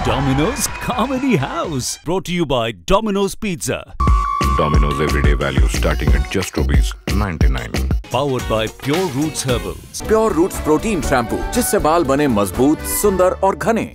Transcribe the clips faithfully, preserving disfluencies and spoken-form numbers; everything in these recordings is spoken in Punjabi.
Domino's Comedy House, brought to you by Domino's Pizza. Domino's everyday value starting at just rupees ninety-nine. Powered by Pure Roots Herbals. Pure Roots Protein Shampoo, जिससे बाल बने मजबूत, सुंदर और घने।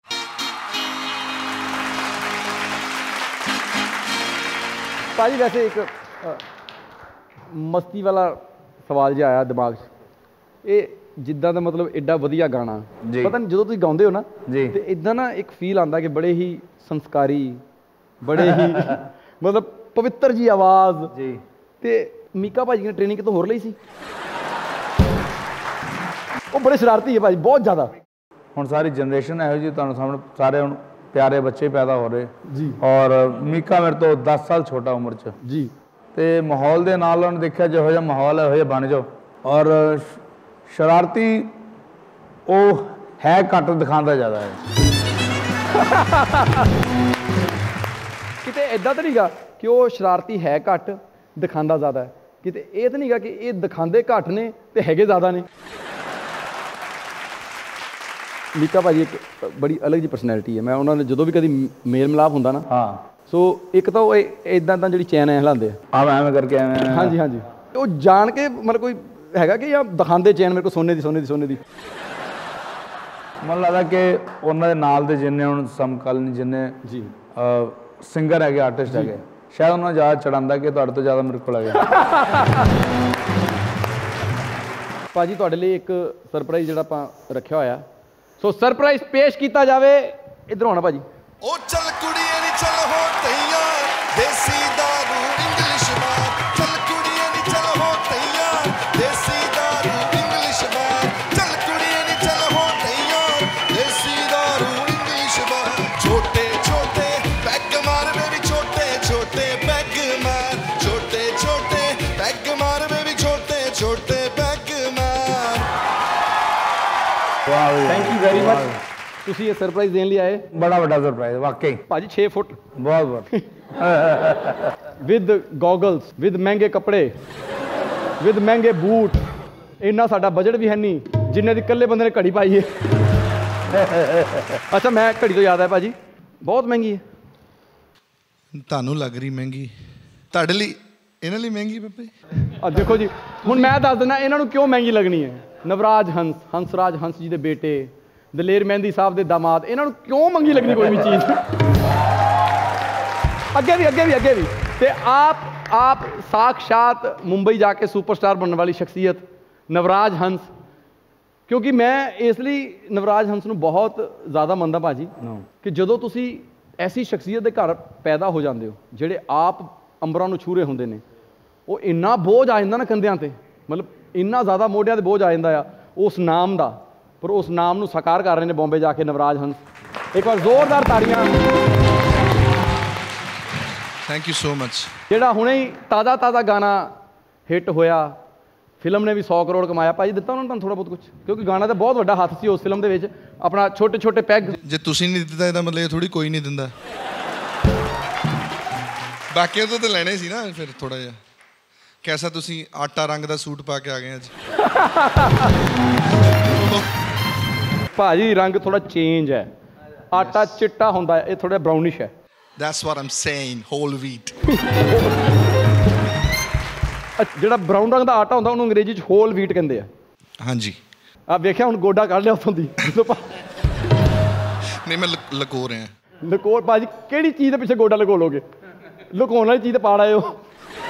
भाजी वैसे एक आ, मस्ती वाला सवाल जो आया दिमाग 'ਚ ਇਹ ਜਿੱਦਾਂ ਦਾ ਮਤਲਬ ਐਡਾ ਵਧੀਆ ਗਾਣਾ ਪਤਾ ਨਹੀਂ ਜਦੋਂ ਤੁਸੀਂ ਗਾਉਂਦੇ ਹੋ ਨਾ ਤੇ ਇਦਾਂ ਨਾ ਇੱਕ ਫੀਲ ਆਉਂਦਾ ਕਿ ਬੜੇ ਹੀ ਸੰਸਕਾਰੀ ਬੜੇ ਹੀ ਮਤਲਬ ਪਵਿੱਤਰ ਜੀ ਆਵਾਜ਼ ਜੀ ਤੇ ਮੀਕਾ ਭਾਜੀ ਨੇ ਟ੍ਰੇਨਿੰਗ ਕਿਤੋਂ ਹੋਰ ਲਈ ਸੀ ਉਹ ਬੜੇ ਸ਼ਰਾਰਤੀ ਹੈ ਭਾਜੀ ਬਹੁਤ ਜ਼ਿਆਦਾ ਹੁਣ ਸਾਰੀ ਜਨਰੇਸ਼ਨ ਇਹੋ ਜਿਹੀ ਤੁਹਾਨੂੰ ਸਾਹਮਣੇ ਸਾਰੇ ਹੁਣ ਪਿਆਰੇ ਬੱਚੇ ਪੈਦਾ ਹੋ ਰਹੇ ਜੀ ਔਰ ਮੀਕਾ ਮੇਰੇ ਤੋਂ ਦਸ ਸਾਲ ਛੋਟਾ ਉਮਰ 'ਚ ਜੀ ਤੇ ਮਾਹੌਲ ਦੇ ਨਾਲ ਉਹਨੇ ਦੇਖਿਆ ਜਿਹੋ ਜਿਹਾ ਮਾਹੌਲ ਹੈ ਉਹੋ ਜਿਹਾ ਬਣ ਜਾਓ ਔਰ शरारती वो है घट दिखाता ज़्यादा है किते इदा तो नहीं गा कि वो शरारती है घट दिखाता ज़्यादा है किते ये तो नहीं गा कि ये दिखाते घट ने ते हैगे ज़्यादा ने मीका भाजी एक बड़ी अलग जी पर्सनैलिटी है मैं उन्होंने जो भी कभी मेल मिलाप होंदा ना हाँ सो एक तो इदा इदा जी चैन हिलाते हाँ एवं करके हाँ जी हाँ जी वो जान के मतलब कोई हैगा कि या दिखाते चैन मेरे को सोने दी सोने दी सोने दी मन लगता कि उन्होंने नाल दे जिन्ने हुण समकालीन जिन्ने जी सिंगर है आर्टिस्ट है शायद उन्होंने ज़्यादा चढ़ाता कि तुहाडे तो ज़्यादा मेरे को है भाजी तुहाडे लई एक सरप्राइज जिहड़ा आपां रखिया होया सो सरप्राइज पेश किया जाए इधर आना भाजी ओ चल कुड़िए नी चल हो तैयार देसी दारू इंग्लिश बार चल कुड़िए नी चल हो तैयार देसी दारू इंग्लिश बार चल कुड़िए नी चल हो तैयार देसी दारू इंग्लिश बार छोटे छोटे पैग मार बेबी छोटे छोटे पैग मार छोटे छोटे पैग मार बेबी छोटे छोटे पैग मार थैंक यू वेरी मच ਤੁਸੀਂ ਇਹ ਸਰਪ੍ਰਾਈਜ਼ ਦੇਣ ਲਈ ਆਏ ਬੜਾ ਵੱਡਾ ਸਰਪ੍ਰਾਈਜ਼ ਵਾਕਈ ਭਾਜੀ ਛੇ ਫੁੱਟ ਬਹੁਤ ਬਹੁਤ ਵਿਦ ਗੋਗਲਸ ਵਿਦ ਮਹਿੰਗੇ ਕੱਪੜੇ ਵਿਦ ਮਹਿੰਗੇ ਬੂਟ ਇੰਨਾ ਸਾਡਾ ਬਜਟ ਵੀ ਹੈ ਨਹੀਂ ਜਿੰਨੇ ਦੀ ਇਕੱਲੇ ਬੰਦੇ ਨੇ ਘੜੀ ਪਾਈ ਹੈ ਅੱਛਾ ਮੈਂ ਘੜੀ ਤੋਂ ਯਾਦ ਆਇਆ ਭਾਜੀ ਬਹੁਤ ਮਹਿੰਗੀ ਹੈ ਤੁਹਾਨੂੰ ਲੱਗ ਰਹੀ ਮਹਿੰਗੀ ਤੁਹਾਡੇ ਲਈ ਇਹਨਾਂ ਲਈ ਮਹਿੰਗੀ ਬੱਪੇ ਆ ਦੇਖੋ ਜੀ ਹੁਣ ਮੈਂ ਦੱਸ ਦਿੰਦਾ ਇਹਨਾਂ ਨੂੰ ਕਿਉਂ ਮਹਿੰਗੀ ਲੱਗਣੀ ਹੈ ਨਵਰਾਜ ਹੰਸ ਹੰਸਰਾਜ ਹੰਸ ਜੀ ਦੇ ਬੇਟੇ ਦਲੇਰ ਮਹਿੰਦੀ ਸਾਹਿਬ ਦੇ ਦਾਮਾਦ ਇਹਨਾਂ ਨੂੰ ਕਿਉਂ ਮੰਗੀ ਲੱਗਣੀ ਕੋਈ ਵੀ ਚੀਜ਼ ਅੱਗੇ ਵੀ ਅੱਗੇ ਵੀ ਅੱਗੇ ਵੀ ਤੇ ਆਪ ਆਪ ਸਾਖਸ਼ਾਤ ਮੁੰਬਈ ਜਾ ਕੇ ਸੁਪਰਸਟਾਰ ਬਣਨ ਵਾਲੀ ਸ਼ਖਸੀਅਤ ਨਵਰਾਜ ਹੰਸ ਕਿਉਂਕਿ ਮੈਂ ਇਸ ਲਈ ਨਵਰਾਜ ਹੰਸ ਨੂੰ ਬਹੁਤ ਜ਼ਿਆਦਾ ਮੰਨਦਾ ਭਾਜੀ ਕਿ ਜਦੋਂ ਤੁਸੀਂ ਐਸੀ ਸ਼ਖਸੀਅਤ ਦੇ ਘਰ ਪੈਦਾ ਹੋ ਜਾਂਦੇ ਹੋ ਜਿਹੜੇ ਆਪ ਅੰਬਰਾਂ ਨੂੰ ਛੂਰੇ ਹੁੰਦੇ ਨੇ ਉਹ ਇੰਨਾ ਬੋਝ ਆ ਜਾਂਦਾ ਨਾ ਕੰਧਿਆਂ ਤੇ ਮਤਲਬ ਇੰਨਾ ਜ਼ਿਆਦਾ ਮੋਢਿਆਂ ਤੇ ਬੋਝ ਆ ਜਾਂਦਾ ਆ ਉਸ ਨਾਮ ਦਾ पर उस नाम को साकार कर रहे हैं बॉम्बे जाके नवराज हंस एक बार जोरदार ताड़ियां थैंक यू सो मच जेड़ा हुणे ही ताज़ा ताज़ा गाना हिट होया फिल्म ने भी सौ करोड़ कमाया भाजी दिता उन्होंने थोड़ा बहुत कुछ क्योंकि गाना तो बहुत बड़ा हाथ सी उस फिल्म के अपना छोटे छोटे पैग जे तुसीं नहीं दिता इहदा मतलब ये थोड़ी कोई नहीं दिंदा बाकियों तो तो लैने सी ना फिर थोड़ा जिहा कैसा तुसीं आटा रंग दा सूट पा के आ गए अज भाजी रंग थोड़ा चेंज है आटा चिट्टा होंदा है ये थोड़ा ब्राउनिश है That's what I'm saying whole wheat ਜਿਹੜਾ ਬਰਾਊਨ ਰੰਗ ਦਾ ਆਟਾ ਹੁੰਦਾ ਉਹਨੂੰ ਅੰਗਰੇਜ਼ੀ 'ਚ ਹੋਲ ਵੀਟ ਕਹਿੰਦੇ ਆ ਹਾਂਜੀ ਆ ਵੇਖਿਆ ਹੁਣ ਗੋਡਾ ਕੱਢ ਲਿਆ ਉੱਥੋਂ ਦੀ ਨਹੀਂ ਮੈਂ ਲਕੋ ਰਿਹਾ ਲਕੋ ਭਾਜੀ ਕਿਹੜੀ ਚੀਜ਼ ਦੇ ਪਿੱਛੇ ਗੋਡਾ ਲਕੋ ਲੋਗੇ ਲੁਕਾਉਣ ਵਾਲੀ ਚੀਜ਼ ਤੇ ਪਾੜ ਆਏ ਹੋ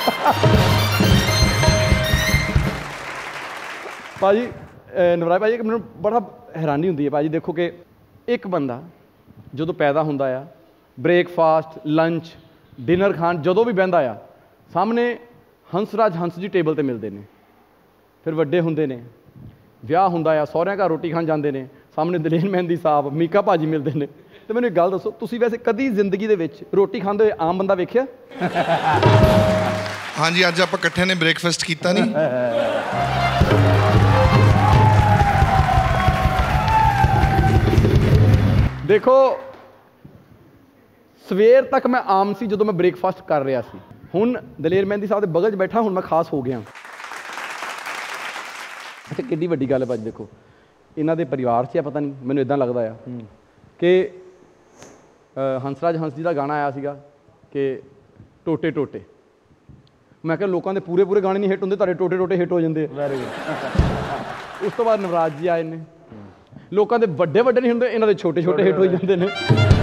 ਭਾਜੀ ਨਵਰਾਜ ਭਾਜੀ ਮੈਨੂੰ ਬੜਾ ਹੈਰਾਨੀ ਹੁੰਦੀ ਹੈ ਭਾਜੀ ਦੇਖੋ ਕਿ ਇੱਕ ਬੰਦਾ ਜਦੋਂ ਪੈਦਾ ਹੁੰਦਾ ਆ ਬ੍ਰੇਕਫਾਸਟ ਲੰਚ ਡਿਨਰ ਖਾਣ ਜਦੋਂ ਵੀ ਬਹਿੰਦਾ ਆ ਸਾਹਮਣੇ ਹੰਸਰਾਜ ਹੰਸ ਜੀ ਟੇਬਲ 'ਤੇ ਮਿਲਦੇ ਨੇ ਫਿਰ ਵੱਡੇ ਹੁੰਦੇ ਨੇ ਵਿਆਹ ਹੁੰਦਾ ਆ ਸਹੁਰਿਆਂ ਘਰ ਰੋਟੀ ਖਾਣ ਜਾਂਦੇ ਨੇ ਸਾਹਮਣੇ ਦਲੇਰ ਮਹਿੰਦੀ ਸਾਹਿਬ ਮੀਕਾ ਭਾਜੀ ਮਿਲਦੇ ਨੇ ਅਤੇ ਮੈਨੂੰ ਇੱਕ ਗੱਲ ਦੱਸੋ ਤੁਸੀਂ ਵੈਸੇ ਕਦੀ ਜ਼ਿੰਦਗੀ ਦੇ ਵਿੱਚ ਰੋਟੀ ਖਾਂਦੇ ਹੋਏ ਆਮ ਬੰਦਾ ਵੇਖਿਆ ਹਾਂਜੀ ਅੱਜ ਆਪਾਂ ਇਕੱਠੇ ਨੇ ਬ੍ਰੇਕਫਾਸਟ ਕੀਤਾ ਨਹੀਂ ਦੇਖੋ ਸਵੇਰ ਤੱਕ ਮੈਂ ਆਮ ਸੀ ਜਦੋਂ ਮੈਂ ਬ੍ਰੇਕਫਾਸਟ ਕਰ ਰਿਹਾ ਸੀ ਹੁਣ ਦਲੇਰ ਮਹਿੰਦੀ ਸਾਹਿਬ ਦੇ ਬਗਲ 'ਚ ਬੈਠਾ ਹੁਣ ਮੈਂ ਖਾਸ ਹੋ ਗਿਆ ਅੱਛਾ ਕਿੱਡੀ ਵੱਡੀ ਗੱਲ ਹੈ ਭਾਜੀ ਦੇਖੋ ਇਹਨਾਂ ਦੇ ਪਰਿਵਾਰ 'ਚ ਆ ਪਤਾ ਨਹੀਂ ਮੈਨੂੰ ਇਦਾਂ ਲੱਗਦਾ ਆ ਕਿ ਹੰਸਰਾਜ ਹੰਸ ਜੀ ਦਾ ਗਾਣਾ ਆਇਆ ਸੀਗਾ ਕਿ ਟੋਟੇ ਟੋਟੇ। ਮੈਂ ਕਿਹਾ ਲੋਕਾਂ ਦੇ ਪੂਰੇ ਪੂਰੇ ਗਾਣੇ ਨਹੀਂ ਹਿੱਟ ਹੁੰਦੇ, ਤੁਹਾਡੇ ਟੋਟੇ ਟੋਟੇ ਹਿੱਟ ਹੋ ਜਾਂਦੇ। Very good. ਉਸ ਤੋਂ ਬਾਅਦ ਨਵਰਾਜ ਜੀ ਆਏ ਨੇ, ਲੋਕਾਂ ਦੇ ਵੱਡੇ ਵੱਡੇ ਨਹੀਂ ਹੁੰਦੇ, ਇਹਨਾਂ ਦੇ ਛੋਟੇ ਛੋਟੇ ਹਿੱਟ ਹੋ ਜਾਂਦੇ ਨੇ।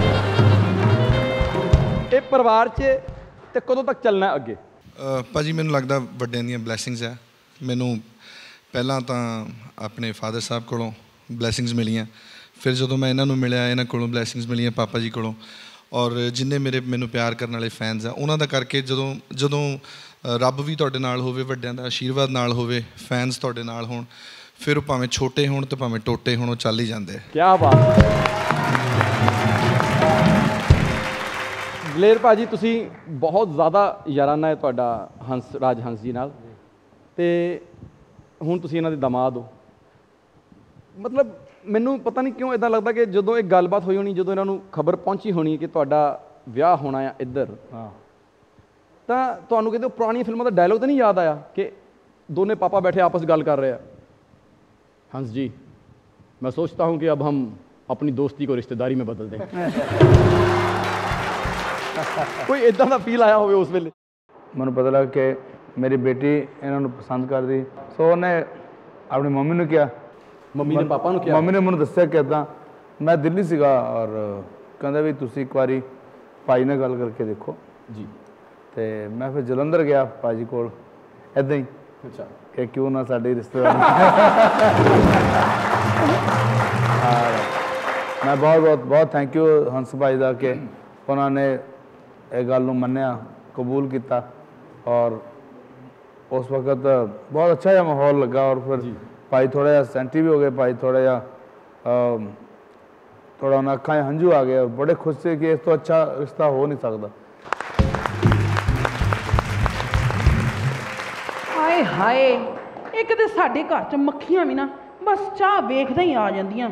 ਇਹ ਪਰਿਵਾਰ 'ਚ ਤੇ ਕਦੋਂ ਤੱਕ ਚੱਲਣਾ ਅੱਗੇ? ਭਾਜੀ ਮੈਨੂੰ ਲੱਗਦਾ ਵੱਡਿਆਂ ਦੀਆਂ ਬਲੈਸਿੰਗਸ ਆ। ਮੈਨੂੰ ਪਹਿਲਾਂ ਤਾਂ ਆਪਣੇ ਫਾਦਰ ਸਾਹਿਬ ਕੋਲੋਂ ਬਲੈਸਿੰਗਸ ਮਿਲੀਆਂ, ਫਿਰ ਜਦੋਂ ਮੈਂ ਇਹਨਾਂ ਨੂੰ ਮਿਲਿਆ ਇਹਨਾਂ ਕੋਲੋਂ ਬਲੈਸਿੰਗਸ ਮਿਲੀਆਂ ਪਾਪਾ ਜੀ ਕੋਲੋਂ, ਔਰ ਜਿੰਨੇ ਮੇਰੇ ਮੈਨੂੰ ਪਿਆਰ ਕਰਨ ਵਾਲੇ ਫੈਨਸ ਆ ਉਹਨਾਂ ਦਾ ਕਰਕੇ ਜਦੋਂ ਜਦੋਂ ਰੱਬ ਵੀ ਤੁਹਾਡੇ ਨਾਲ ਹੋਵੇ, ਵੱਡਿਆਂ ਦਾ ਆਸ਼ੀਰਵਾਦ ਨਾਲ ਹੋਵੇ, ਫੈਨਸ ਤੁਹਾਡੇ ਨਾਲ ਹੋਣ, ਫਿਰ ਉਹ ਭਾਵੇਂ ਛੋਟੇ ਹੋਣ ਤੇ ਭਾਵੇਂ ਟੋਟੇ ਹੋਣ ਉਹ ਚੱਲ ਹੀ ਜਾਂਦੇ ਆ। ਕੀ ਬਾਤ। ਦਲੇਰ ਭਾਜੀ ਤੁਸੀਂ ਬਹੁਤ ਜ਼ਿਆਦਾ ਯਾਰਾਨਾ ਹੈ ਤੁਹਾਡਾ ਹੰਸ ਰਾਜ ਹੰਸ ਜੀ ਨਾਲ, ਅਤੇ ਹੁਣ ਤੁਸੀਂ ਇਹਨਾਂ ਦੇ ਦਮਾਦ ਹੋ। ਮਤਲਬ ਮੈਨੂੰ ਪਤਾ ਨਹੀਂ ਕਿਉਂ ਇੱਦਾਂ ਲੱਗਦਾ ਕਿ ਜਦੋਂ ਇਹ ਗੱਲਬਾਤ ਹੋਈ ਹੋਣੀ, ਜਦੋਂ ਇਹਨਾਂ ਨੂੰ ਖਬਰ ਪਹੁੰਚੀ ਹੋਣੀ ਕਿ ਤੁਹਾਡਾ ਵਿਆਹ ਹੋਣਾ ਆ ਇੱਧਰ, ਹਾਂ, ਤਾਂ ਤੁਹਾਨੂੰ ਕਹਿੰਦੇ ਪੁਰਾਣੀਆਂ ਫਿਲਮਾਂ ਦਾ ਡਾਇਲੋਗ ਤਾਂ ਨਹੀਂ ਯਾਦ ਆਇਆ ਕਿ ਦੋਨੇ ਪਾਪਾ बैठे आपस ਗੱਲ ਕਰ रहे हैं, हंस जी मैं सोचता हूँ कि अब हम अपनी दोस्ती को रिश्तेदारी में बदल दें। कोई इदा का फील आया हो उस वेले? मैं पता लगा कि मेरी बेटी इन्होंने पसंद कर दी, सो उन्हें अपनी मम्मी ने किया, मम्मी ने पापा ने किया, मम्मी ने मैंने दस्या कि इदा मैं दिल्ली सीगा और कहता भी तुसी एक बारी भाई ने गल करके देखो जी। तो मैं फिर जलंधर गया भाजी को इदा ही, अच्छा कि क्यों ना साड़ी रिश्तेदार। मैं बहुत बहुत बहुत थैंक यू हंस भाई का कि उन्होंने ये गल मन्निया, कबूल किया, और उस वक्त बहुत अच्छा जहा माहौल लगा। और फिर भाई थोड़ा जहा सेंटी भी हो गए, भाई थोड़ा जहा थोड़ा उन्हें अखा हंझू आ गए, बड़े खुश थे कि इस तो अच्छा रिश्ता हो नहीं सकता। हाय हाय, एक तो साढ़े घर च मक्खियां भी ना बस चाह वेखदे ही आ जांदियां।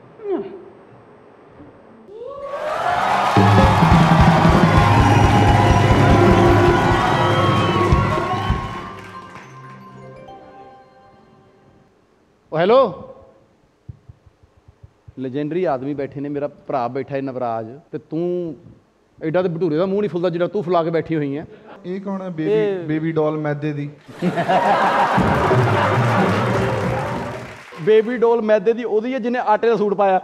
हेलो, लेजेंडरी आदमी बैठे ने, मेरा भरा बैठा है नवराज, तो तू एडा तो भटूरे का मूँह नहीं फुलता जिहड़ा तू फुला के बैठी हुई है। ਇਹ ਕੌਣ ਹੈ? ਬੇਬੀ ਬੇਬੀ ਡੋਲ ਮੈਦੇ ਦੀ। ਬੇਬੀ ਡੋਲ ਮੈਦੇ ਦੀ ਉਹਦੀ ਹੈ ਜਿਹਨੇ ਆਟੇ ਦਾ ਸੂਟ ਪਾਇਆ।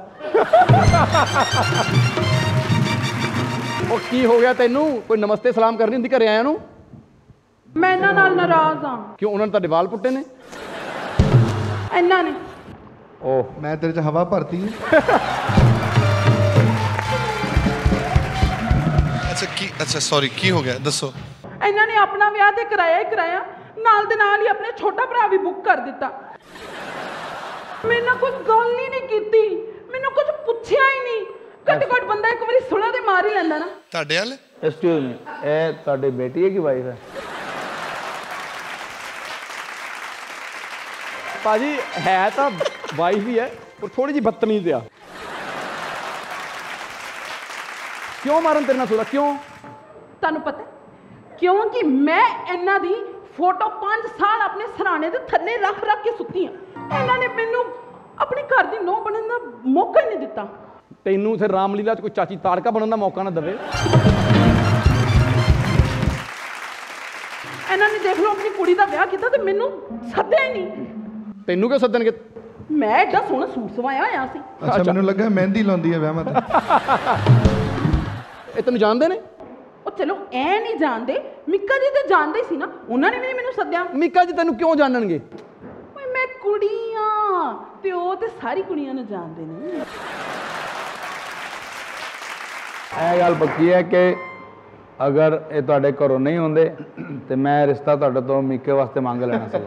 ਉਹ ਕੀ ਹੋ ਗਿਆ ਤੈਨੂੰ? ਕੋਈ ਨਮਸਤੇ ਸਲਾਮ ਕਰਨੀ ਹੁੰਦੀ ਘਰੇ ਆਇਆ ਨੂੰ? ਮੈਂ ਇਹਨਾਂ ਨਾਲ ਨਾਰਾਜ਼ ਹਾਂ। ਕਿਉਂ? ਉਹਨਾਂ ਨੇ ਤੁਹਾਡੇ ਵਾਲ ਪੁੱਟੇ ਨੇ? ਇਹਨਾਂ ਨੇ। ਓਹ ਮੈਂ ਤੇਰੇ 'ਚ ਹਵਾ ਭਰਤੀ ਹੈ। ਅੱਛਾ ਕੀ? ਅੱਛਾ ਸੌਰੀ, ਕੀ ਹੋ ਗਿਆ ਦੱਸੋ? ਇਹਨਾਂ ਨੇ ਆਪਣਾ ਵਿਆਹ ਤੇ ਕਰਾਇਆ ਹੀ ਕਰਾਇਆ, ਨਾਲ ਦੇ ਨਾਲ ਹੀ ਆਪਣੇ ਛੋਟਾ ਭਰਾ ਵੀ ਬੁੱਕ ਕਰ ਦਿੱਤਾ। ਮੇਰੇ ਨਾਲ ਕੁਝ ਗੱਲ ਹੀ ਨਹੀਂ ਕੀਤੀ, ਮੈਨੂੰ ਕੁਝ ਪੁੱਛਿਆ ਹੀ ਨਹੀਂ। ਘੱਟੋ ਘੱਟ ਬੰਦਾ ਇੱਕ ਵਾਰੀ ਸੁਲਾ ਦੇ ਮਾਰ ਹੀ ਲੈਂਦਾ ਨਾ। ਤੁਹਾਡੇ ਵੱਲ ਐਕਸਕਿਊਜ਼ ਮੀ, ਇਹ ਤੁਹਾਡੀ ਬੇਟੀ ਹੈ ਕਿ ਵਾਈਫ ਹੈ? ਭਾਜੀ ਹੈ ਤਾਂ ਵਾਈਫ ਹੀ ਹੈ, ਪਰ ਥੋੜੀ ਜਿਹੀ ਬਦਤਮੀਜ਼ ਆ। ਕਿਉਂ ਮਾਰਨ ਤੇਰੇ ਨਾਲ ਸੁਲਾ? ਕਿਉਂ? ਤੁਹਾਨੂੰ ਪਤਾ ਕਿਉਂਕਿ ਮੈਂ ਇਹਨਾਂ ਦੀ ਫੋਟੋ ਪੰਜ ਸਾਲ ਆਪਣੇ ਸਰਾਣੇ ਦੇ ਥੱਲੇ ਰੱਖ ਰੱਖ ਕੇ ਸੁੱਤੀ ਹਾਂ। ਇਹਨਾਂ ਨੇ ਮੈਨੂੰ ਆਪਣੀ ਘਰ ਦੀ ਨੂੰਹ ਬਣਨ ਦਾ ਮੌਕਾ ਹੀ ਨਹੀਂ ਦਿੱਤਾ। ਤੈਨੂੰ ਫਿਰ ਰਾਮਲੀਲਾ 'ਚ ਕੋਈ ਚਾਚੀ ਤਾੜਕਾ ਬਣਨ ਦਾ ਮੌਕਾ ਨਾ ਦੇਵੇ। ਇਹਨਾਂ ਨੇ ਦੇਖ ਲਓ ਆਪਣੀ ਕੁੜੀ ਦਾ ਵਿਆਹ ਕੀਤਾ ਤੇ ਮੈਨੂੰ ਸੱਦਿਆ ਹੀ ਨਹੀਂ। ਤੈਨੂੰ ਕਿਉਂ ਸੱਦਣਗੇ? ਮੈਂ ਐਡਾ ਸੋਹਣਾ ਸੂਟ ਸਵਾਇਆ ਹੋਇਆ ਸੀ। ਅੱਛਾ ਮੈਨੂੰ ਲੱਗਾ ਮਹਿੰਦੀ ਲਾਉਂਦੀ ਹੈ ਵਿਆਹਾਂ ਤੇ। ਇਹ ਤੈਨੂੰ ਜਾਣਦੇ ਨੇ? ਉਹ ਚਲੋ ਐ ਨਹੀਂ ਜਾਣਦੇ, ਮਿੱਕਾ ਜੀ ਤੇ ਜਾਣਦੇ ਸੀ ਨਾ, ਉਹਨਾਂ ਨੇ ਵੀ ਮੈਨੂੰ ਸੱਦਿਆ। ਮਿੱਕਾ ਜੀ ਤੈਨੂੰ ਕਿਉਂ ਜਾਣਨਗੇ? ਓਏ ਮੈਂ ਕੁੜੀ ਆ ਤੇ ਉਹ ਤੇ ਸਾਰੀ ਕੁੜੀਆਂ ਨੂੰ ਜਾਣਦੇ ਨੇ। ਇਹ ਗੱਲ ਪੱਕੀ ਹੈ ਕਿ ਅਗਰ ਇਹ ਤੁਹਾਡੇ ਘਰੋਂ ਨਹੀਂ ਹੁੰਦੇ ਤੇ ਮੈਂ ਰਿਸ਼ਤਾ ਤੁਹਾਡੇ ਤੋਂ ਮਿੱਕੇ ਵਾਸਤੇ ਮੰਗ ਲੈਣਾ ਸੀ।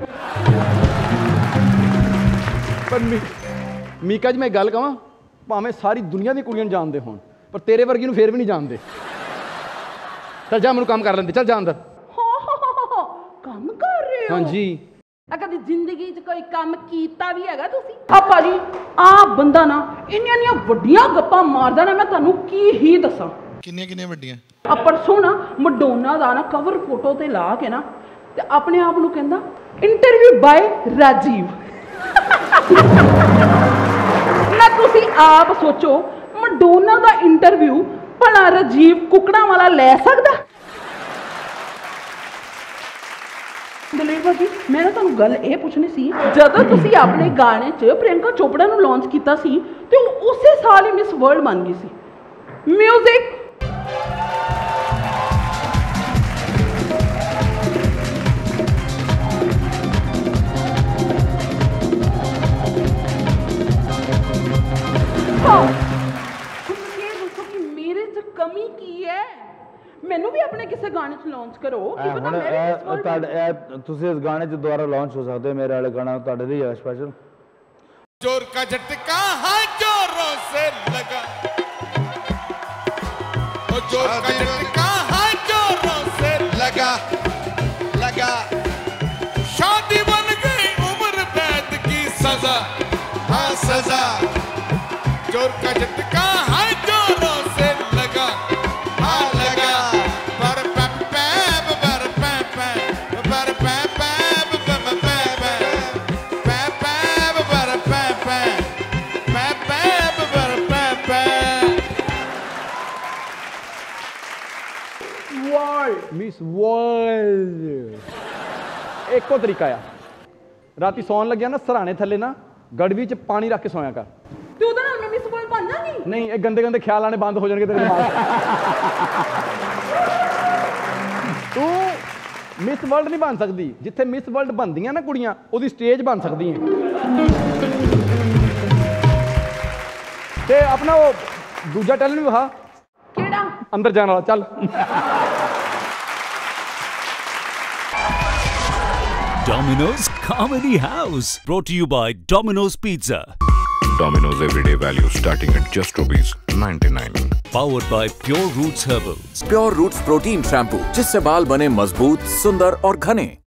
ਪਰ ਮੀਕਾ ਜੀ ਮੈਂ ਗੱਲ ਕਹਾਂ, ਭਾਵੇਂ ਸਾਰੀ ਦੁਨੀਆ ਦੀ ਕੁੜੀਆਂ ਨੂੰ ਜਾਣਦੇ ਹੋਣ, ਪਰ ਤੇਰੇ ਵਰਗੀ ਨੂੰ ਫੇਰ ਵੀ ਨਹੀਂ ਜਾਣਦੇ। ਚੱਲ ਜਾ, ਮੈਨੂੰ ਕੰਮ ਕਰ ਲੈਂਦੇ। ਚੱਲ ਜਾ ਅੰਦਰ। ਕੰਮ ਕਰ ਰਹੇ ਹੋ? ਹਾਂਜੀ। ਆ ਕਦੀ ਜ਼ਿੰਦਗੀ 'ਚ ਕੋਈ ਕੰਮ ਕੀਤਾ ਵੀ ਹੈਗਾ ਤੁਸੀਂ? ਆ ਭਾਜੀ ਆ ਬੰਦਾ ਨਾ ਇੰਨੀਆਂ ਇੰਨੀਆਂ ਵੱਡੀਆਂ ਗੱਪਾਂ ਮਾਰਦਾ ਨਾ, ਮੈਂ ਤੁਹਾਨੂੰ ਕੀ ਹੀ ਦੱਸਾਂ। ਕਿੰਨੀਆਂ ਕਿੰਨੀਆਂ ਵੱਡੀਆਂ? ਆ ਪਰਸੋਂ ਨਾ ਮੈਡੋਨਾ ਦਾ ਨਾ ਕਵਰ ਫੋਟੋ ਤੇ ਲਾ ਕੇ ਨਾ ਤੇ ਆਪਣੇ ਆਪ ਨੂੰ ਕਹਿੰਦਾ ਇੰਟਰਵਿਊ ਬਾਏ ਰਾਜੀਵ। ਨਾ ਤੁਸੀਂ ਆਪ ਸੋਚੋ, ਮੈਡੋਨਾ ਦਾ ਇੰਟਰਵਿਊ भला राजीव कुकड़ा वाला लै सकदा? दलेर जी मैं ना तुहानू गल ये पूछनी सी, जदों तुसी अपने गाने च प्रियंका चोपड़ा नू लॉन्च कीता सी ते उसे साल ही मिस वर्ल्ड बन गई सी। म्यूजिक कमी की है, मैनू भी अपने किसी गाने च लॉन्च करो कि पता मैं भी मिस वर्ल्ड ਤੁਹਾਡੇ ਤੁਸੀਂ ਇਸ ਗਾਣੇ 'ਚ ਦੁਬਾਰਾ ਲਾਂਚ ਹੋ ਸਕਦੇ ਹੋ। ਮੇਰੇ ਵਾਲੇ ਗਾਣਾ ਤੁਹਾਡੇ ਲਈ ਹੈ ਸਪੈਸ਼ਲ। जोर का झटका हाँ जोरों से लगा, ओ जोर का झटका हाँ जोरों से लगा लगा, शादी बन गई उम्र कैद की सजा, हाँ सजा। जोर का झटका हाँ जोरों से लगा, हाँ लगा। पर पैप पैप पर पैप पैप पर पैप पैप पर पैप पैप पैप पर पैप पैप पैप पर पैप पैप। वर्ल्ड मिस वर्ल्ड एको तरीका आ, राती सौन लग्या ना सराने थले ना गड़वी च पानी रख के सोया कर। ते ओदे नाल मैं मिस वर्ल्ड बन जागी? नहीं, ये गंदे गंदे ख्याल आने बंद हो जाएंगे तेरे दिमाग। तू मिस वर्ल्ड नहीं बन सकती, जिथे मिस वर्ल्ड बनदियां ना कुड़ियां ओदी स्टेज बन सकती हैं। ते अपना वो दूजा टैलेंट भी विखा। केड़ा? अंदर जाने वाला चल। Domino's Comedy House, brought to you by Domino's Pizza. Domino's everyday value starting at just rupees ninety-nine. Powered by Pure Roots Herbals. Pure roots protein shampoo, जिससे बाल बने मजबूत, सुंदर और घने।